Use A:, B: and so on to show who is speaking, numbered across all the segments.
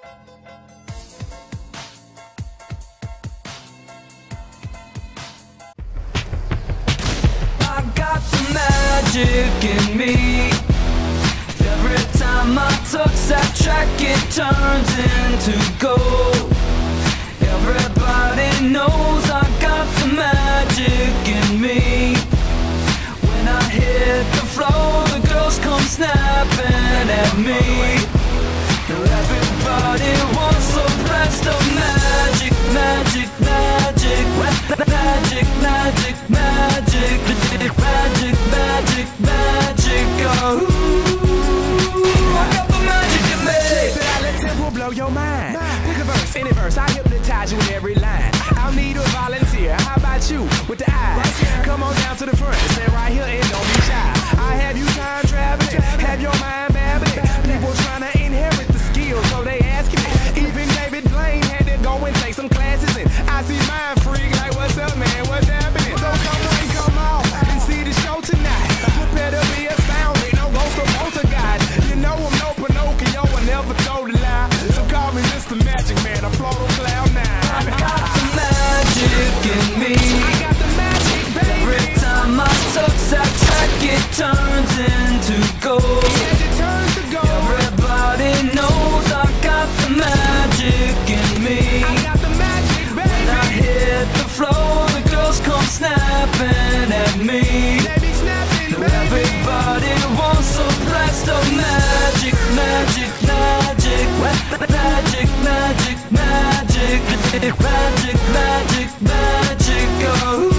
A: I got the magic in me. Every time I touch that track, it turns into gold. Everybody knows I got the magic in me. When I hit the floor, the girls come snapping at me. Everybody wants a blast of magic, magic, magic, magic, magic, magic, magic, magic, magic, oh, I got the magic in me.
B: Talented will blow your mind. Pick a verse, any verse, I hypnotize you with every line. I'll need a volunteer, how about you with the eyes? Come on down to the front, stand right here and don't be shy. I have you time traveling, have your mind babbling. People trying to inherit the skills, so they asking me. Even David Blaine had to go and take some classes, and I see mind freak like, what's up, man, what's happening? So come on, and see the show tonight. Prepare to be astounded, no ghost or poltergeist. You know I'm no Pinocchio, I never told a lie. So call me Mr. Magic Man, I float on cloud nine.
A: I got the magic in me.
B: I got the magic, baby.
A: Every time I touch that track, it turns into gold.
B: Yes, it turns to gold.
A: Everybody knows I got the magic in me.
B: I got the magic, baby.
A: When I hit the floor, the girls come snapping at me.
B: Baby, snapping, baby.
A: Everybody wants a blast of magic, magic, magic, magic, magic, magic, magic, magic, magic, oh,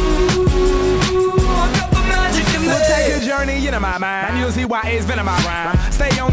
A: I got the magic in me.
B: We'll take a journey into my mind, and you'll see why it's been in my rhyme. Stay on